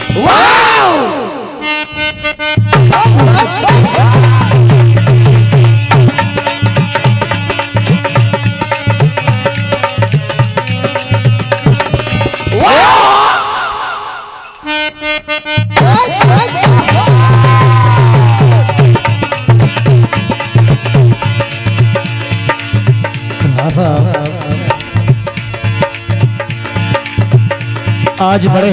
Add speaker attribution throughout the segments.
Speaker 1: आज बड़े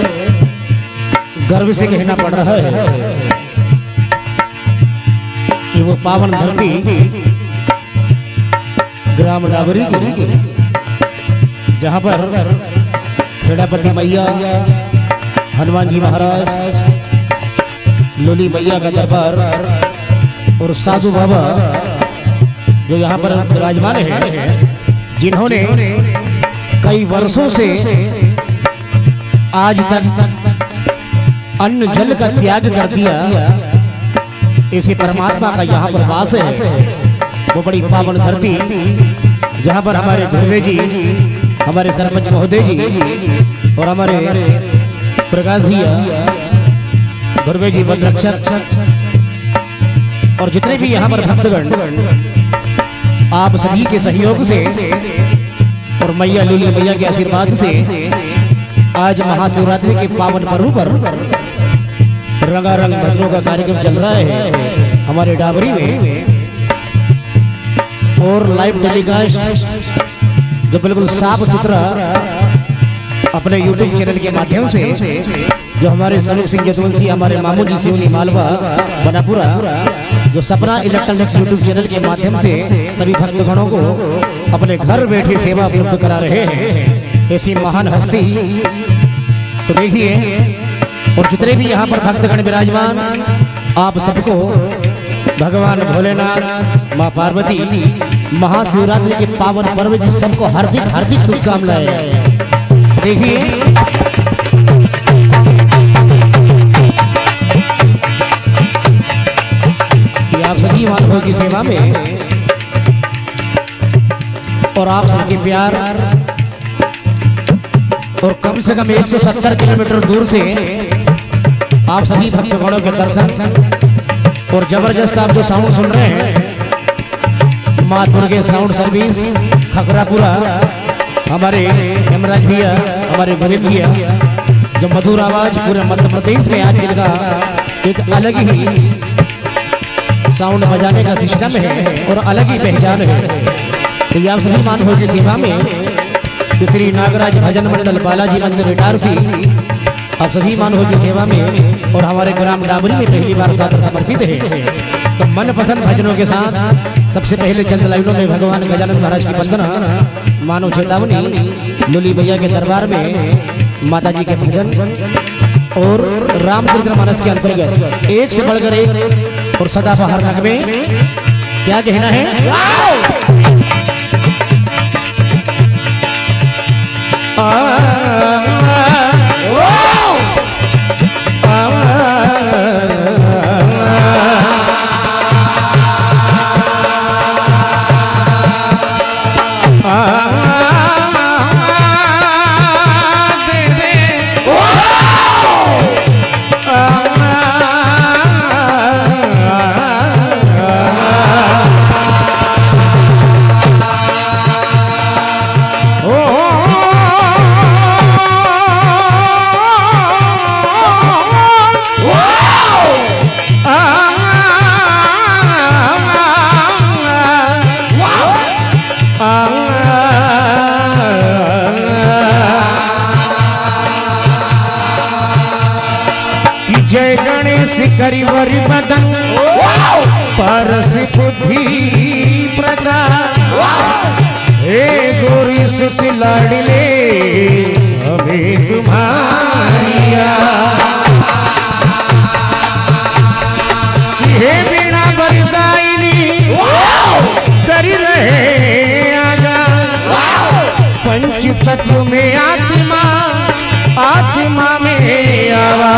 Speaker 1: गर्व से कहना पड़ रहा है कि वो पावन धरती ग्राम डाबरी की, जहाँ पर खेड़ापति मैया, हनुमान जी महाराज, लोली मैया का दरबार और साधु बाबा जो यहाँ पर विराजमान है, जिन्होंने कई वर्षों से आज तक अन्न जल का त्याग कर दिया, इसी परमात्मा का यहाँ पर वास है। वो बड़ी पावन धरती जहाँ पर हमारे धुर्वे जी, हमारे सरपंच महोदय जी और हमारे प्रकाश भैया, धुर्वे जी वनरक्षक और जितने भी यहाँ पर भक्तगण, आप सभी के सहयोग से और मैया लोली मैया के आशीर्वाद से आज महाशिवरात्रि के पावन पर्व पर रंगारंग भजनों का कार्यक्रम चल रहा है हमारे डाबरी में, और लाइव टेलीकास्ट जो बिल्कुल साफ सुथरा अपने YouTube चैनल के माध्यम से जो हमारे स्वरूप सिंह यदुवंशी, हमारे मामू जी सिवनी मालवा बनापुरा, जो सपना इलेक्ट्रॉनिक्स YouTube चैनल के माध्यम से सभी भक्तगणों को अपने घर बैठे सेवा उपलब्ध करा रहे हैं। ऐसी महान हस्ती तो देखिए, और जितने भी यहाँ पर भक्तगण विराजमान, आप सबको भगवान भोलेनाथ, माँ पार्वती महाशिवरात्रि के पावन पर्व की सबको हार्दिक हार्दिक शुभकामनाएं। देखिए आप सभी मानवों की सेवा में और आप सबके प्यार और कम से कम 170 किलोमीटर दूर से आप सभी भक्तगणों के दर्शन और जबरदस्त आप जो साउंड सुन रहे हैं, माँ दुर्गे साउंड सर्विस खकरापुरा, हमारे हेमराज भैया, हमारे गोविंद भैया, जो मधुर आवाज पूरे मध्य प्रदेश में आज जिनका एक अलग ही साउंड बजाने का सिस्टम है और अलग ही पहचान है। तो आप सभी मानवों की सेवा में श्री नागराज भजन मंडल बालाजी मंदिर इटारसी आप सभी मानवों की सेवा में और हमारे ग्राम डाबरी में पहली बार साथ समर्पित है। तो मन पसंद भजनों के साथ सबसे पहले चंद लाइनों में भगवान गजानन महाराज की वंदना, मानव चेतावनी, लोली भैया के दरबार में माता जी के भजन और रामचंद्र मानस के अंतर्गत एक से बढ़कर एक और सदाबहार रंग में क्या कहना है।
Speaker 2: जय गणेश करिवरि बदन परस बुद्धि प्रजा, हे गोरी सुत लाडले हमें तुम्हारिया, हे बीणा बरदायिनी कर रहे आजा, पंच तत्व में आत्मा, आत्मा में आवा,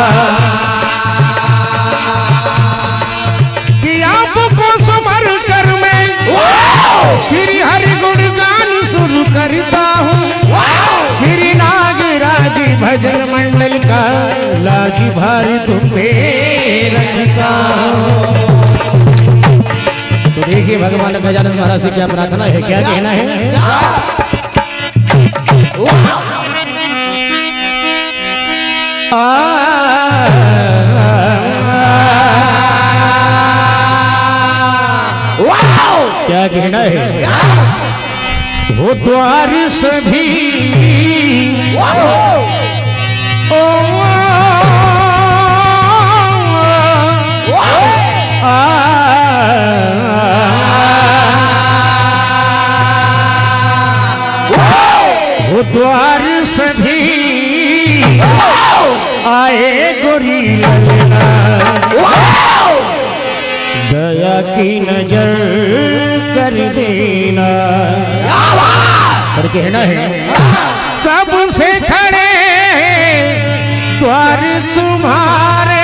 Speaker 2: श्री हरि गुणगान शुरू करता हूँ, श्री नागराज भजन मंडल का राज भर तुम पे रखता हूँ।
Speaker 1: तो देखिए भगवान गजानन महाराज से क्या प्रार्थना है, क्या कहना है। क्या कहना है।
Speaker 2: वो द्वार सभी वो द्वार सभी आए गोरी ललना, दया की नजर कर देना।
Speaker 1: और कहना है
Speaker 2: कब से खड़े द्वार तुम्हारे,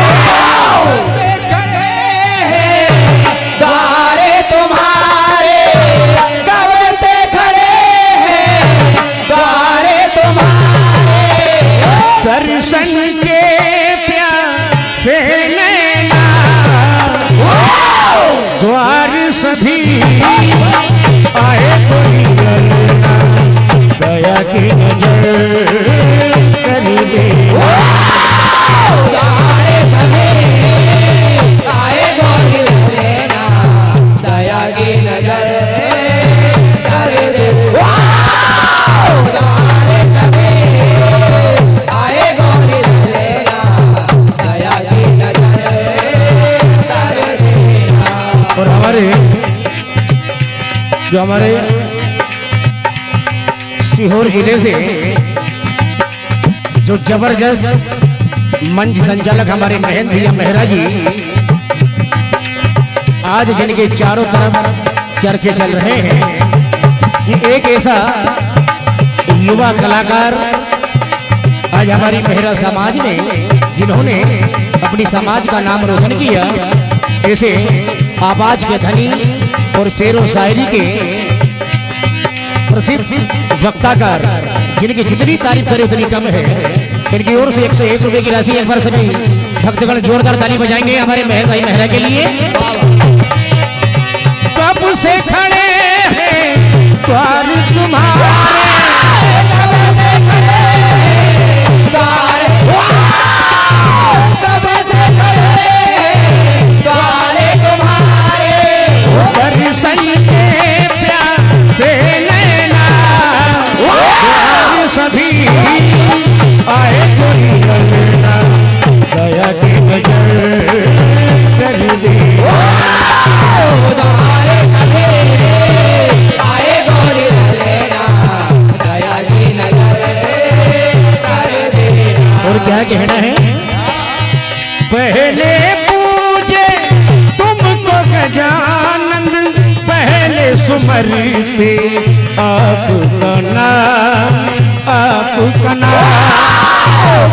Speaker 1: द्वारे तुम्हारे, कब से खड़े हैं द्वारे तुम्हारे।
Speaker 2: दर्शन के प्यासे नैना द्वार सभी आए कोई ललना, दया की नजर कर दे।
Speaker 1: द्वारे सभी आए गोरी ललना, दया की नजर कर दे। द्वारे सभी आए गोरी ललना, दया की नजर कर दे।
Speaker 2: और हमारे सीहोर जिले से जो जबरदस्त मंच संचालक हमारे महंत भैया मेहरा जी, आज जिनके चारों तरफ चर्चे चल रहे हैं, ये एक ऐसा युवा कलाकार आज हमारी मेहरा समाज में जिन्होंने अपनी समाज का नाम रोशन किया। ऐसे आवाज के धनी और शेर व शायरी के प्रसिद्ध वक्ताकार, जिनकी जितनी तारीफ करे उतनी कम है। इनकी ओर से 101 रुपए की राशि एक बार सभी भक्तगण जोरदार ताली बजाएंगे हमारे मेहर भाई मेहरा के लिए। कब से खड़े हैं द्वार तुम्हारे, दर्शन के प्यासे नैना द्वार सभी आए कोई ललना, दया की नजर कर दे।
Speaker 1: द्वारे सभी आए गोरी ललना, दया की नजर कर दे।
Speaker 2: और क्या कहना है। पहले पूजे तुमको गजानंद, पहले सुमरते आपका नाम, आपका नाम।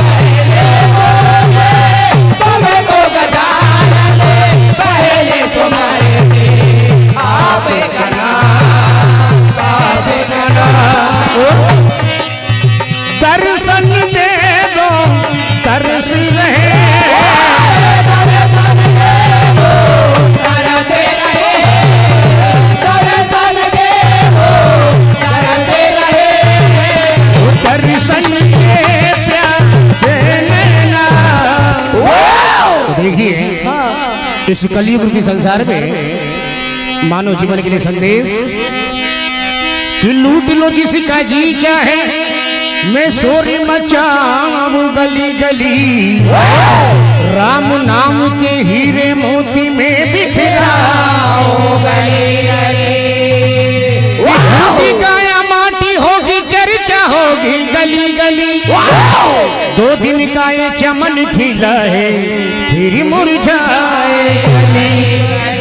Speaker 1: तुमको गजानंद, पहले सुमरते आपका नाम, आपका नाम।
Speaker 2: दर्शन दे दो तरस रहे, दर्शन के प्यासे नैना। देखिए इस कलयुग के संसार में मानव जीवन के लिए संदेश कि लूट लो जिसका जी चाहे, मैं शोर मचाऊं गली गली, राम नाम के हीरे मोती में बिखराओ गली गली। गाया माटी होगी, चर्चा होगी गली गली। 2 दिन का ये चमन खिला है, फिर मुरझाए गली।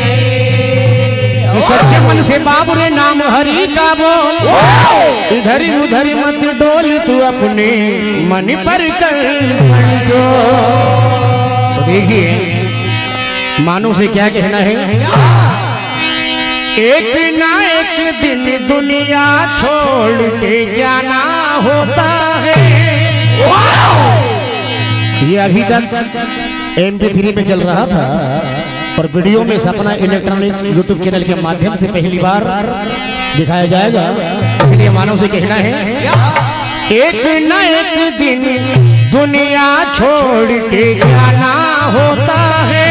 Speaker 2: सच्चे मन से बाबुरे नाम हरि का बोल, इधर उधर मत डोल, तू अपने मन पर कर कंट्रोल। तो देखिए मानो से क्या कहना है। एक ना एक दिन दुनिया छोड़ के जाना होता है,
Speaker 1: ये अभी तक MP3 में चल रहा था और वीडियो में सपना इलेक्ट्रॉनिक्स यूट्यूब चैनल के माध्यम से पहली बार दिखाया जाएगा। इसलिए मानव से कहना है,
Speaker 2: एक न एक दिन दुनिया छोड़ के जाना होता है,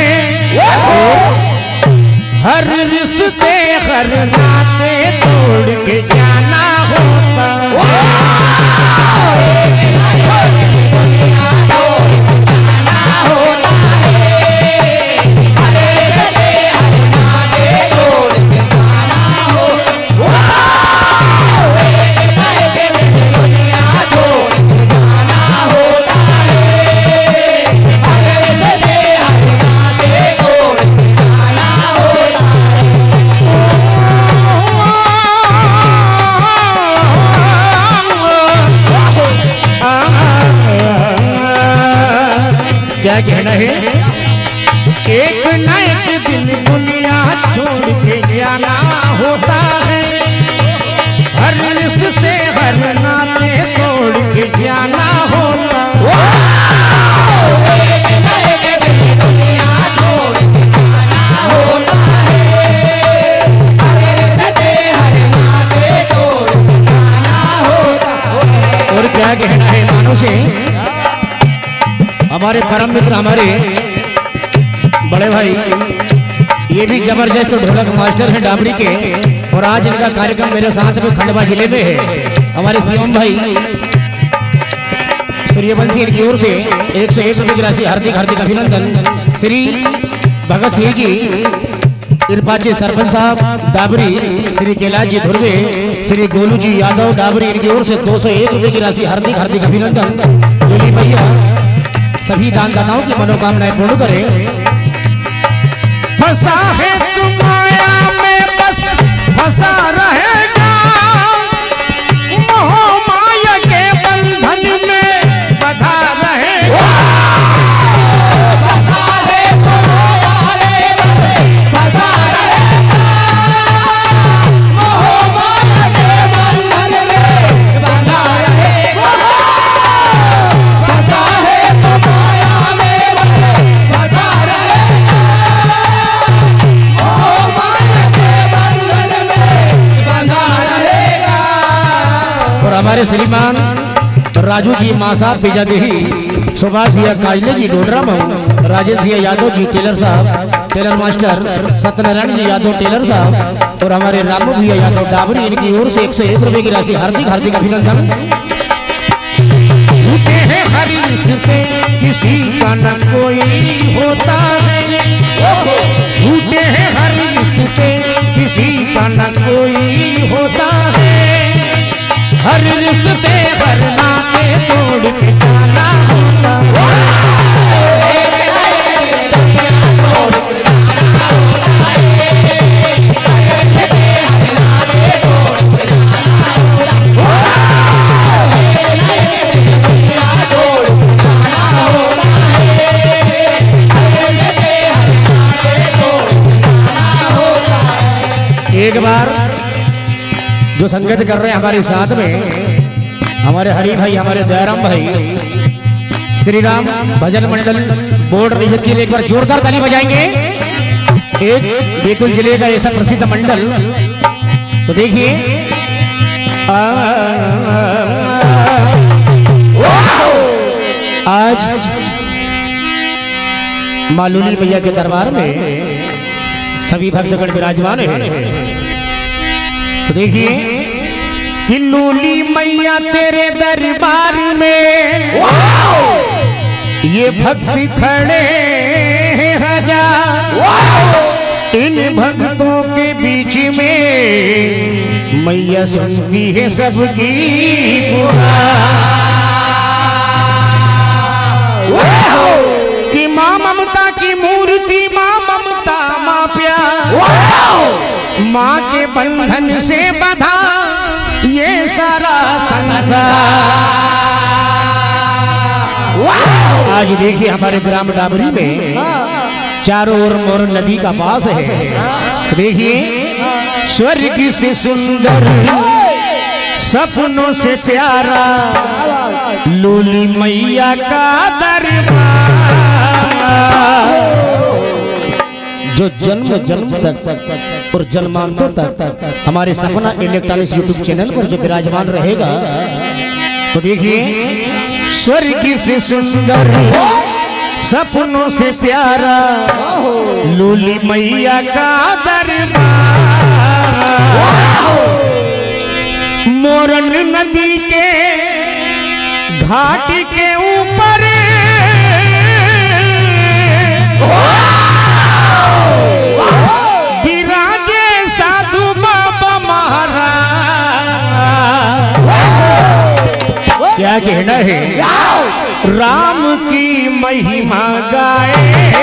Speaker 2: हर रिश्ते हर नाते तोड़ के जाना होता है।
Speaker 1: क्या कहना है,
Speaker 2: एक न एक दिन दुनिया छोड़ के जाना होता है, हर रिश्ते हर नाते तोड़ के जाना होता है।
Speaker 1: और क्या कहना है मानो से, हमारे परम मित्र हमारे बड़े भाई ये भी जबरदस्त ढोलक मास्टर हैं डाबरी के, और आज इनका कार्यक्रम मेरे साथ में खंडवा जिले में है। हमारे शिवम भाई सूर्यवंशी इनकी ओर से 101 रुपये की राशि हार्दिक हार्दिक अभिनंदन। श्री भगत सिंह जी इरपाचे सरपंच साहब डाबरी, श्री कैलाश जी धुर्वे, श्री गोलू जी यादव डाबरी, इनकी ओर से 201 रुपये की राशि हार्दिक हार्दिक अभिनंदन। जोली भैया सभी दानदाताओं की मनोकामनाएं पूर्ण करें।
Speaker 2: फंसा है तुम माया में बस फंसा रहेगा, मोह माया के बंधन में बंधा रहेगा।
Speaker 1: हमारे श्रीमान राजू जी मासा पिजादेही, सुभाष भैया काजले जी डोडरा मऊ, राजेश भैया यादव जी टेलर साहब tailor master, Satyanarayan ji Yadav tailor साहब और हमारे रामू भैया यादव डाबरी, इनकी ओर से 101 रुपये की राशि हार्दिक हार्दिक अभिनंदन।
Speaker 2: झूठे हैं हर रिश्ते किसी का न कोई होता है, झूठे हैं हर रिश्ते किसी का न कोई होता है, हर रिश्ते हर नाते तोड़ के जाना होता है।
Speaker 1: एक बार जो संगत कर रहे हैं हमारे साथ में, हमारे हरि भाई, हमारे दयाराम भाई, श्री राम भजन मंडल बोर्ड रिहित के लिए एक बार जोरदार ताली बजाएंगे। एक बैतूल जिले का ऐसा प्रसिद्ध मंडल, तो देखिए आज मालूली भैया के दरबार में सभी भक्तगण विराजमान हैं। तो देखिए
Speaker 2: कि लूली मैया तेरे दरबार में ये भक्त खड़े हजार, इन भक्तों के बीच में मैया सुनती है सबकी कि माँ ममता की मूर्ति, माँ ममता माँ प्यार, माँ के बंधन से बंधा ये सारा संसार।
Speaker 1: आज देखिए हमारे ग्राम डाबरी में चारों ओर मोर नदी का पास है। देखिए
Speaker 2: स्वर्ग से सुंदर सपनों से प्यारा लूली मैया का दरबार, जो जन्म जन्म तक और जन्मांतों तक हमारे सपना इलेक्ट्रॉनिक्स यूट्यूब चैनल पर जो विराजमान रहेगा। तो देखिए, स्वर्ग से सुंदर सपनों से प्यारा लूली मैया का दरबार, मोरन नदी के घाट के ऊपर विराजे साधु बाबा महाराज। क्या कहना है, राम की महिमा गाए,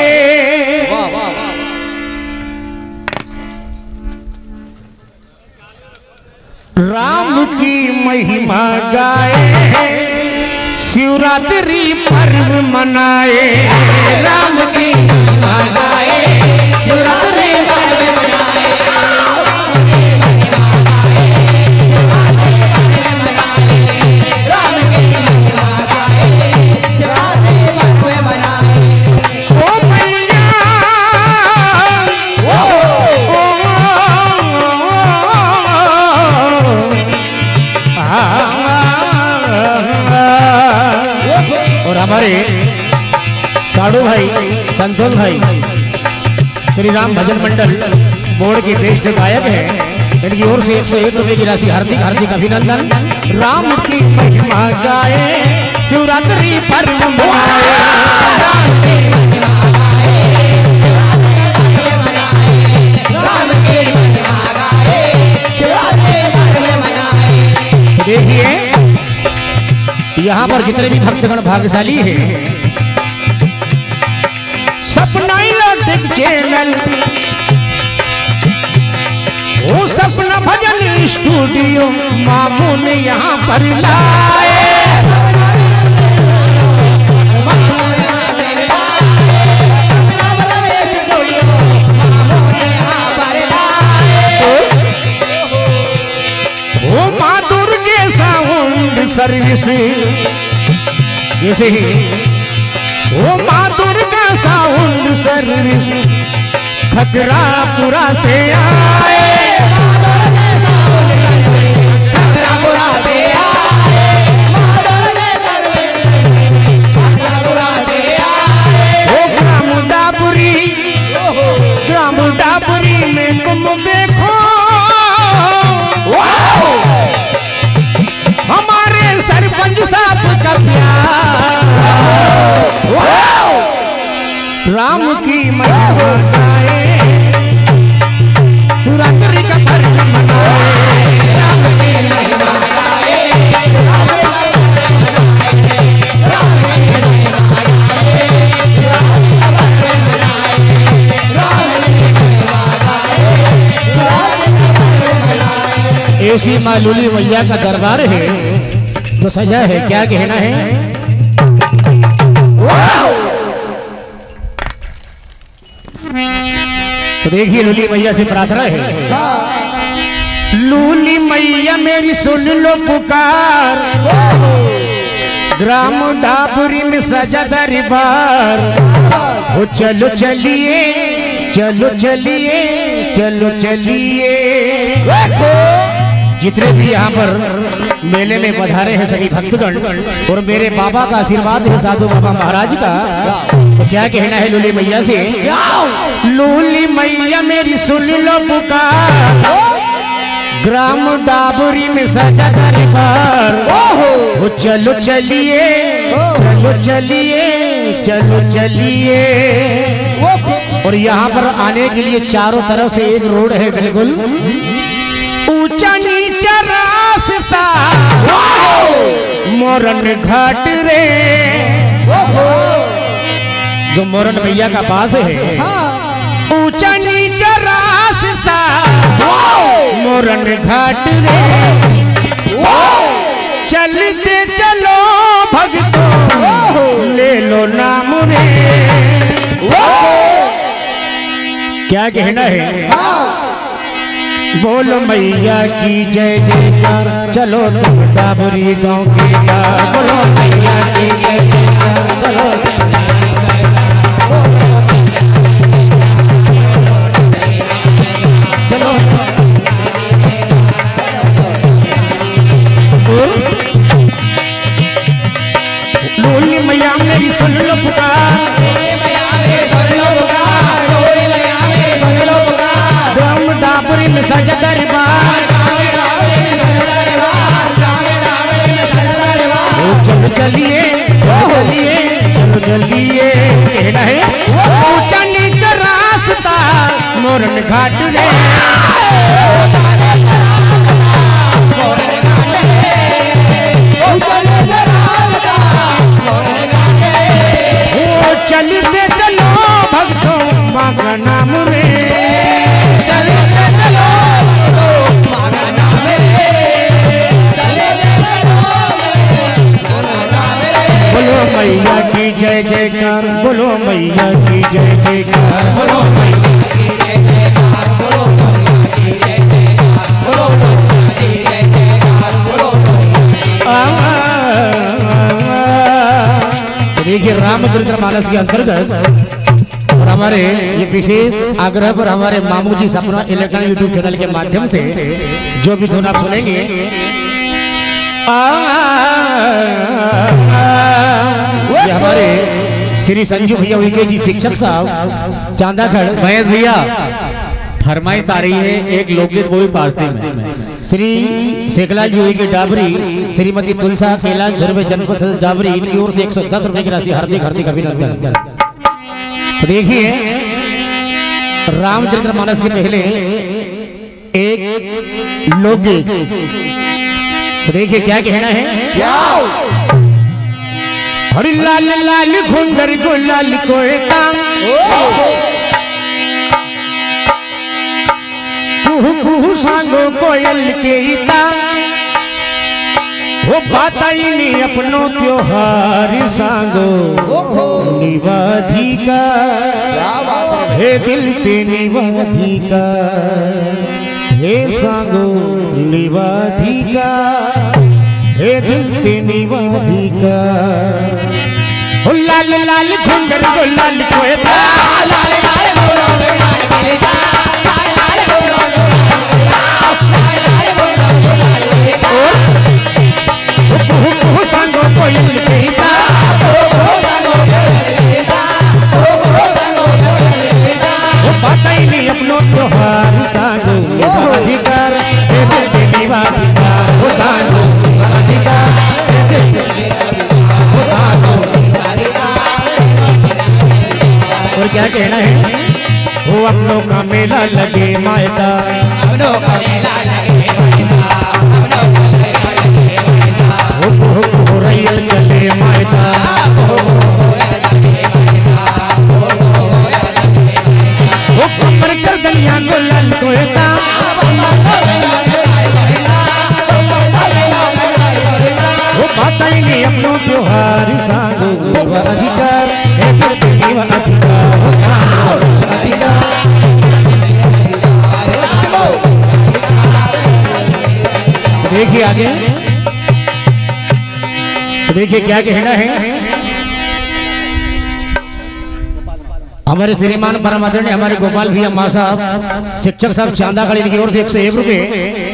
Speaker 2: राम की महिमा गाए, शिवरात्रि पर्व मनाए, राम की महिमा गाए, शिवरात्रि पर्व मनाए, राम की महिमा गाए, शिवरात्रि पर्व मनाए। ओ मैया और हमारे साड़ू भाई, संतोष भाई, श्री राम भजन मंडल बोर्ड के श्रेष्ठ गायक हैं, इनकी ओर से 101 रुपए की राशि हार्दिक हार्दिक अभिनंदन। राम की महिमा गाए, शिवरात्रि पर्व मनाए, राम की महिमा गाए, राम की महिमा गाए, शिवरात्रि पर्व मनाए। देखिए, यहाँ पर जितने भी भक्तगण भाग्यशाली हैं, सपना इलेक्ट्रिक चैनल, वो सपना भजन स्टूडियो मामू ने यहाँ पर लाए, वो माँ दुर्गे साउंड सर्विस, जैसे ही वो माँ दुर्गा साउंड सर्विस खतरापुरा से आए, खतरापुरा से आए, खतरापुरा से आए। वो ग्राम डाबुरी में तुम देखो, हमारे सरपंच साहब का प्यार, राम की महिमा गाए, शिवरात्रि का पर्व मनाए, राम की महिमा गाए, राम की महिमा गाए, राम की महिमा गाए। ऐसी माँ लूली मैया का दरबार है तो सजा है, क्या कहना है। तो देखिए, लूली मैया से प्रार्थना है, लूली मैया मेरी सुन लो पुकार, ग्राम डाबुरी में सजा दरबार, हो चलो चलिए, चलो चलिए, चलो चलिए। जितने भी यहाँ पर मेले में पधारे हैं सभी भक्तगण, और मेरे बाबा का आशीर्वाद है साधु बाबा महाराज का, तो क्या कहना है लूली मैया से, लूली मैया मेरी सुन लो पुकार, ग्राम डाबुरी में सजा दरबार, हो चलो चलिए, चलो चलिए, चलो चलिए। और यहाँ पर आने के लिए चारों तरफ से एक रोड है, बिल्कुल ऊंचा नीचा रास्ता, मोरन घाट रे, जो मोरन मैया का पास है, ऊंचा नीचा रास्ता, मोरन घाट रे, चलते चलो भक्तों, ले लो नाम रे। क्या कहना है, बोलो मैया की जय जयकार, चलो तुम डाबरी गाँव की कार। बोलो मैया की जय जयकार, चलो चलो लोली मैया मेरी सुन लो पुकार, डाबरी में सज दरबार, चलो चलिए चलिए चलो चलिए, ऊंचा नीचा रास्ता मोरन घाट रे, चलते चलो भक्तों माँ का नाम रे, चलते चलो माँ का नाम रे, बोलो मैया की जय जयकार, बोलो मैया की जय जयकार, बोलो मैया की जय जयकार, बोलो मैया की जय जयकार, बोलो मैया की जय जयकार, बोलो। देखिए रामचरित्र मानस के अंतर्गत और हमारे ये विशेष आग्रह पर हमारे मामू जी सपना इलेक्ट्रॉनिक यूट्यूब चैनल के माध्यम से जो भी धुन आप सुनेंगे, ये हमारे श्री संजू भैया उनके जी शिक्षक साहब चांदाखड़
Speaker 3: महेश भैया फरमाइश आ रही है एक लोकगीत वो भी पार्टी में।
Speaker 2: श्री शेखलाल जी की डाबरी श्रीमती तुलसा कैलाश धर्म जनपद सदस्य डाबरी, इनकी ओर से 110 रुपए की राशि हार्दिक हार्दिक अभिनंदन। तो देखिए रामचरित्र मानस के पहले एक लोकगीत, तो देखिए क्या कहना है। हरि लाल लाल घुंगर गुलाल कोयता, कुहू कुहू सांगो कोयल के इता, वो बताइनी अपनो त्योहार सांगो निवाधी का, हे दिल ते निवाधी का, हे सांगो निवाधी का, हे दिल ते निवाधी का। लाल लाल घुंगर गुलाल कोयता, लाल लाल सांगो कोयल कहता, वो पता ही नहीं अपनो त्योहार सांगो निवाधिकार, निवाधिकार, वो सांगो निवाधिकार, और क्या कहना है। वो अपनों का मेला लगे मायता, अपनों का मेला लगे हो रैयल चले मायता, वो कमर कर दलिया गुलाल कोयता, वो पता ही नहीं अपनों त्योहार सांगो अधिकार, देखिए आगे, देखिए क्या कहना है। हमारे श्रीमान परम आदरणीय हमारे गोपाल भैया माँ साहब शिक्षक साहब चांदाखड़ी की ओर से 101 रुपए।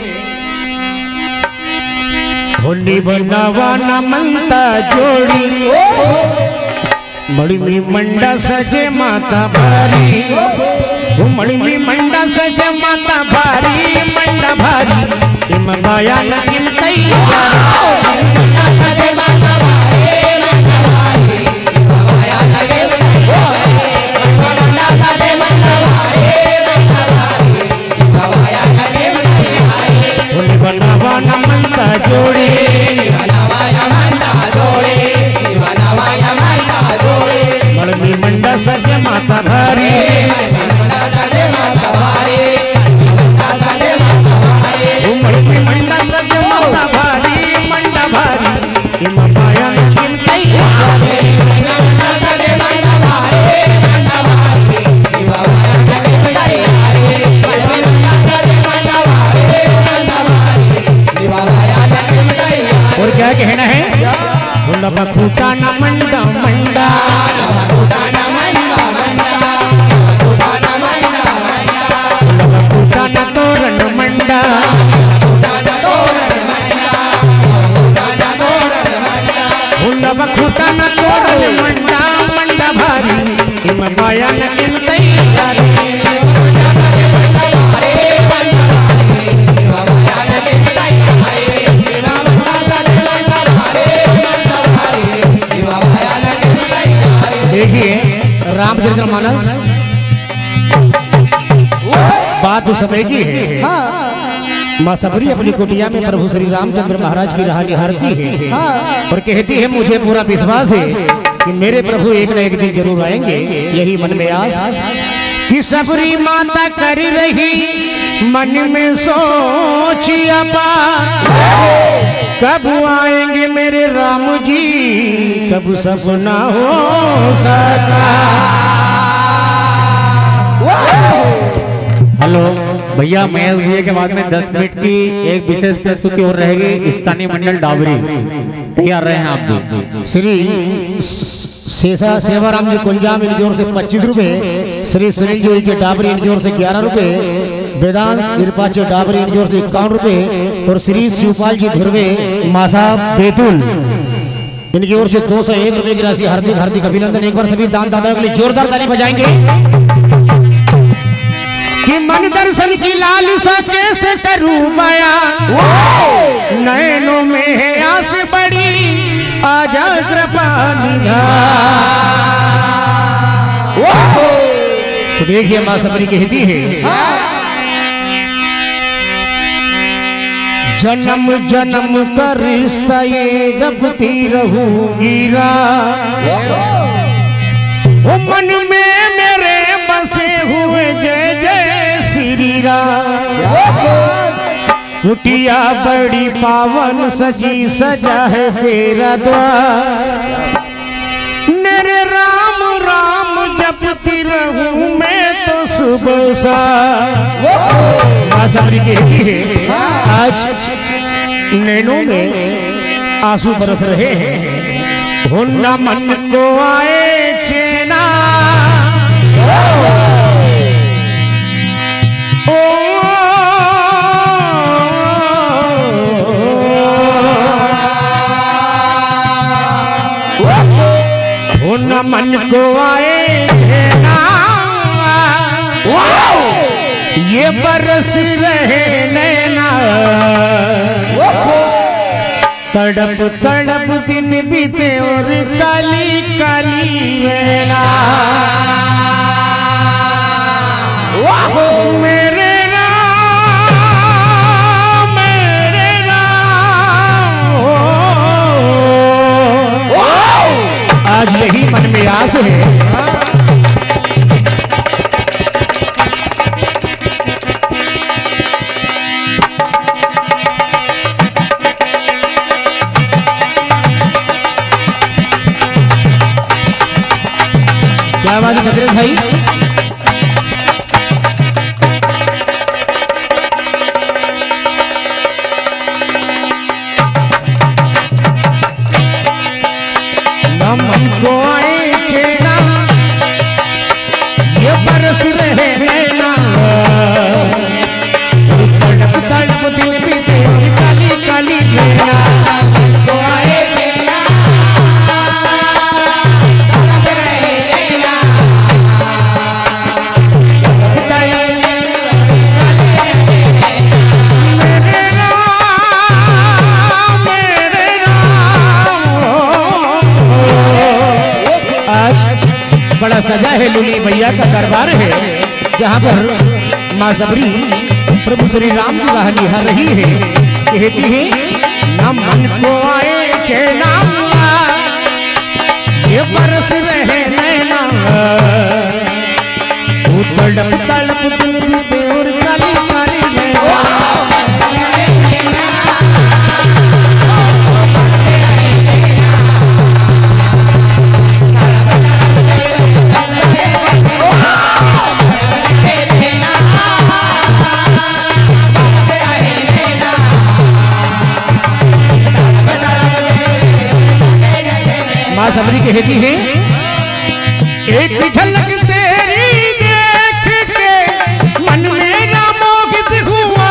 Speaker 2: होली बनावाना मनता जोड़ी, मणि मंडा सजे माता भारी, वो मणि मंडा सजे माता भारी, मंडा भारी माया नगिन बनावाना मनता जोड़ी, मणि मंडा सजे माता भारी, मणि मंडा सजे माता भारी, मंडा भारी माया फूटा न मंडा मंडा फूटा न तोरण मंडा फूटा न तोरण मंडा मंडा भारी हिम माया न किमतई देखिए रामचरितमानस बात उस समय की है। माँ सबरी अपनी कुटिया में प्रभु श्री रामचंद्र महाराज की राह निहारती है और कहती है मुझे पूरा विश्वास है कि मेरे प्रभु एक न एक दिन जरूर आएंगे। यही मन में आस कि सबरी माता कर रही मन में सोचिया कब आएंगे मेरे राम जी कब सपना हो सका।
Speaker 3: हेलो भैया, मैं ये के बाद में 10 मिनट की एक विशेष प्रस्तुति और रहेगी। स्थानीय मंडल डाबरी तैयार रहे हैं आप भी।
Speaker 2: श्री शेषा सेवाराम जी कुंजाम इनकी ओर से 25 रुपए, श्री सुनील जी के डाबरी इनकी ओर से 11 रुपए, वेदांत त्रिपाठी डाबरी इनकी ओर से 51 रुपए और श्री शिवपाल जी धुर्वे मासा बेतुल इनकी ओर से 201 रुपए की राशि हार्दिक हार्दिक अभिनंदन। एक बार सभी दान दाताओं के लिए जोरदार ताली बजाएंगे कि मन दर्शन की लालसा कैसे करूं बया नैनों में है आस बड़ी आजा कृपा निधान। तो देखिए माँ सबरी कहती है जन्म जन्म का रिश्ता ये जपती रहूंगी वो मन में मेरे बसे हुए जय जय श्री राम। कुटिया बड़ी पावन सजी सजा है तेरा द्वार मेरे राम राम जपती रहूं मैं तो सुबह सा। माँ सबरी कहती है आज नैनों में आंसू बरस रहे हैं हो न मन को आए चेना हो न मन को आए चेना ये बरस रहे नैना तड़प तड़प दिन बीते और काली काली वेला मेरे राम आज यही मन में आस है क्या बात है चंद्रेश भाई। मन को आए चेना ये बरस रहे नैना तड़प तड़प दिल बीते और काली काली नैना को आए चेना तड़प रहे नैना बड़ा सजा है लुली भैया का दरबार है जहाँ पर माँ सबरी प्रभु श्री राम की राह निहार रही है। कहती है न मन को आए चैना ये बरस रहे नैना तड़प तड़प दिल बीते और काली काली कहती है एक झलक तेरी देख के मन मेरा मोहित हुआ,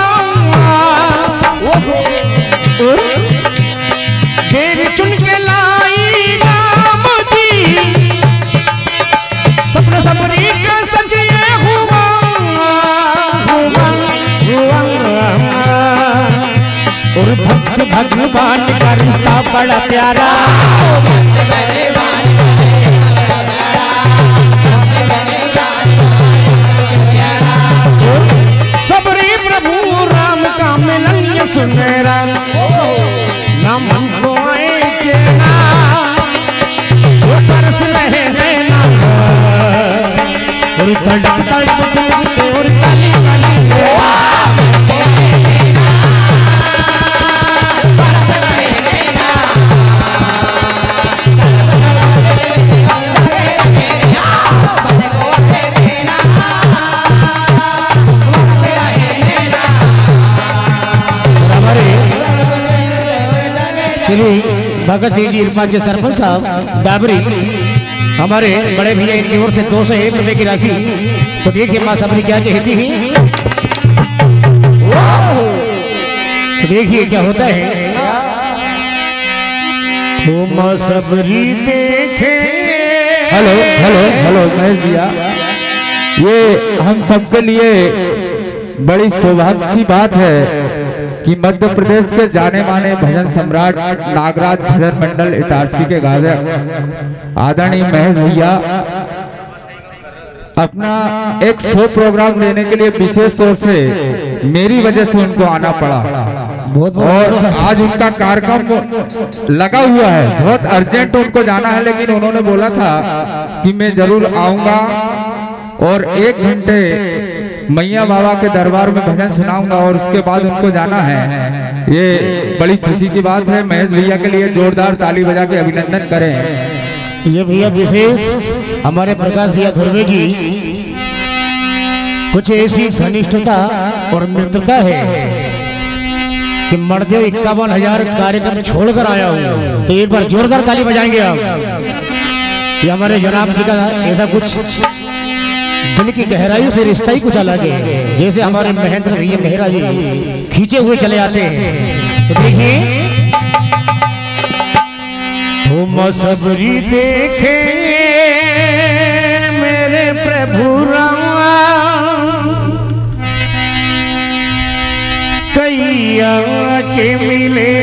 Speaker 2: देव चुन के लाई राम जी, सपन सपनी का सच ये हुआ, और भक्त भगवान का रिश्ता बड़ा प्यारा, सबरी प्रभु राम का मिलन सुनेरा, नाम हमको आए चेना, वो तरस रहे हैं नाम, और तड़प तड़प और काली काली श्री भगत सिंह जी इरफान सरपंच साहब डाबरी हमारे बड़े भैया इनकी ओर से 201 रुपए की राशि। तो देखिए माँ सबरी क्या कहती है, तो देखिए क्या होता है। तो माँ सबरी देखे,
Speaker 3: हेलो हेलो हेलो महेश भैया, ये हम सबके लिए बड़ी सौभाग्य की बात है कि मध्य प्रदेश के जाने माने भजन सम्राट नागराज भजन मंडल इटारसी के गायक आदरणीय महेश भैया अपना एक शो प्रोग्राम लेने के लिए विशेष तौर से मेरी वजह से उनको आना पड़ा, और आज उनका कार्यक्रम लगा हुआ है, बहुत अर्जेंट उनको जाना है, लेकिन उन्होंने बोला था कि मैं जरूर आऊंगा और 1 घंटे मैया बाबा के दरबार में भजन सुनाऊंगा और उसके बाद उनको जाना है। ये बड़ी खुशी की बात है। महेश भैया के लिए जोरदार ताली बजा के अभिनंदन करें।
Speaker 2: ये भैया विशेष हमारे प्रकाश भैया धुर्वे की कुछ ऐसी घनिष्ठता और मित्रता है कि मर्दे 51,000 कार्यक्रम छोड़कर आया हूँ, तो एक बार जोरदार ताली बजाएंगे आप। ये हमारे जनाब जी का ऐसा कुछ दिल की गहराइयों से रिश्ता ही कुछ अलग है, जैसे हमारे महेंद्र भैया मेहरा जी खींचे हुए चले आते हैं। तो देखिए, हो सबरी देखे मेरे प्रभु राम, कैया के मिले,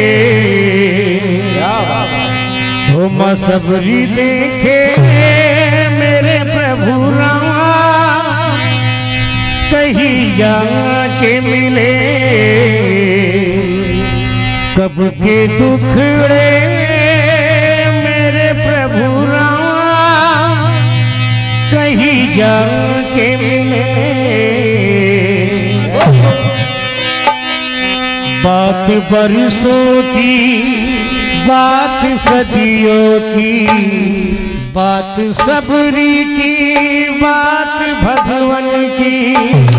Speaker 2: हो सबरी देखे मेरे प्रभु राम, कहीं जाके मिले, कब के दुखड़े मेरे प्रभु राम, कहीं जाके मिले, बात बरसों की, बात सदियों की, बात सबरी की, बात भगवान की,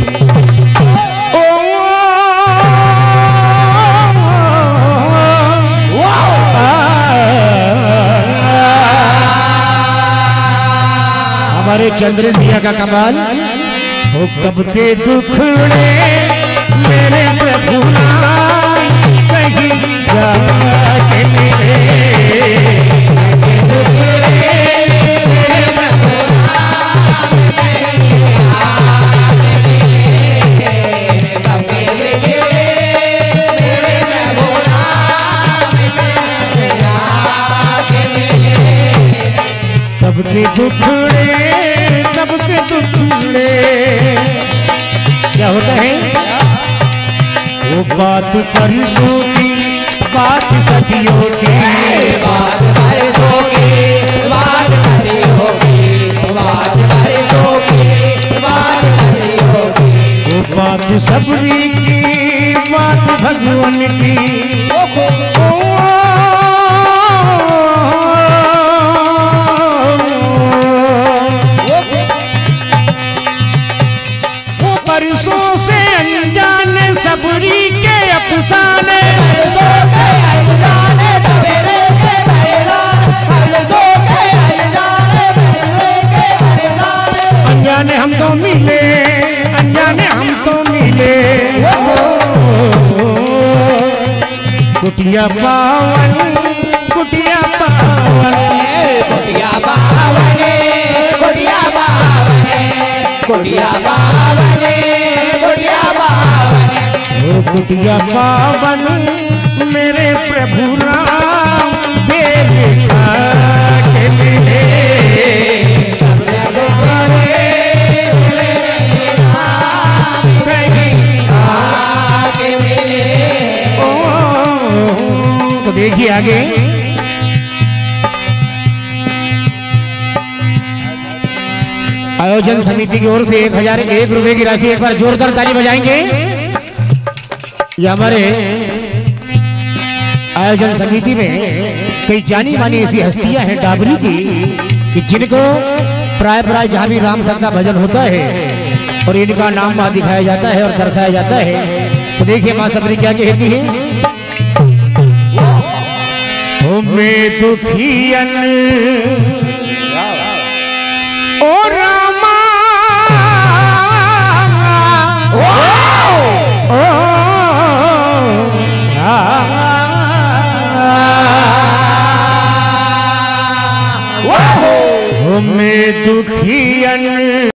Speaker 2: हमारे चंद्र भैया का कमाल। हो कब के दुखड़े मेरे प्रभु कहीं जाके मिले, सबके दुखड़े, सबके दुखड़े क्या होता है, वो बात परसों की, बात सदियों की, बात परसों की, बात सदियों की, बात परसों की, बात सदियों की, वो बात सबरी की, बात भगवान की, परसों से अनजान सबरी के अफसाने, अनजाने हम तो मिले, अनजाने हम तो मिले। कुटिया पावन, कुटिया पावन,
Speaker 1: कुटिया पावन, कुटिया पावन, कुटिया पावन, कुटिया पावन,
Speaker 2: ओ कुटिया पावन मेरे प्रभु राम देवता के मिले। तो देखिए आगे आयोजन समिति की ओर से 1001 रुपए की राशि, एक बार जोरदार ताली बजाएंगे। ये हमारे आयोजन समिति में कई जानी मानी ऐसी हस्तियां हैं डाबरी की कि जिनको प्राय प्राय जहां भी राम संग का भजन होता है और इनका नाम वहां दिखाया जाता है और दर्शाया जाता है। तो देखिए मां सबरी क्या कहती है, ओ मैं दुखियन ओ रामा, ओ मैं दुखियन